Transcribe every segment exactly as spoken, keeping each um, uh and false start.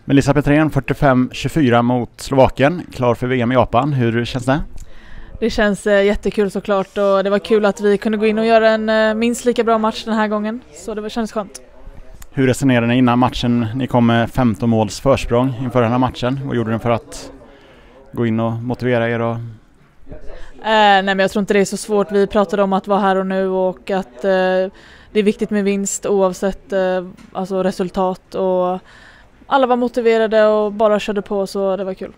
Melissa Petrén, fyrtiofem tjugofyra mot Slovakien, klar för V M i Japan. Hur känns det? Det känns eh, jättekul såklart, och det var kul att vi kunde gå in och göra en eh, minst lika bra match den här gången. Så det kändes skönt. Hur resonerade ni innan matchen? Ni kom med femton måls försprång inför den här matchen. Vad gjorde ni för att gå in och motivera er? Och... Eh, nej, men jag tror inte det är så svårt. Vi pratade om att vara här och nu och att eh, det är viktigt med vinst oavsett eh, alltså resultat. Och alla var motiverade och bara körde på, så det var kul.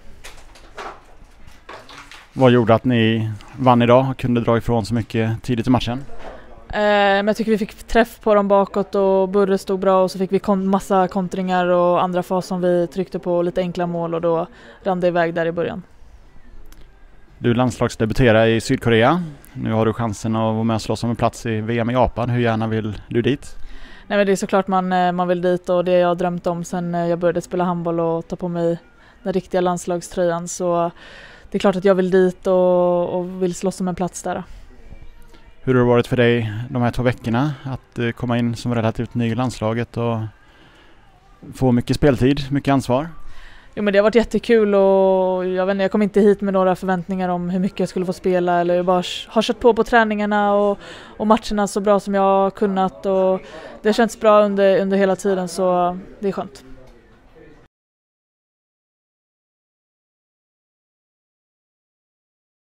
Vad gjorde att ni vann idag och kunde dra ifrån så mycket tidigt i matchen? Eh, men jag tycker vi fick träff på dem bakåt och Burre stod bra, och så fick vi kon- massa kontringar och andra fas som vi tryckte på, lite enkla mål, och då rann det iväg där i början. Du landslagsdebuterar i Sydkorea. Nu har du chansen att vara med och slåss om en plats i V M i Japan. Hur gärna vill du dit? Nej, men det är såklart man, man vill dit, och det jag har drömt om sen jag började spela handboll och ta på mig den riktiga landslagströjan. Så det är klart att jag vill dit och, och vill slåss om en plats där. Hur har det varit för dig de här två veckorna att komma in som relativt ny i landslaget och få mycket speltid, mycket ansvar? Jo, men det har varit jättekul, och jag vet inte, jag kom inte hit med några förväntningar om hur mycket jag skulle få spela, eller jag bara har kört på på träningarna och, och matcherna så bra som jag har kunnat, och det har känts bra under, under hela tiden, så det är skönt.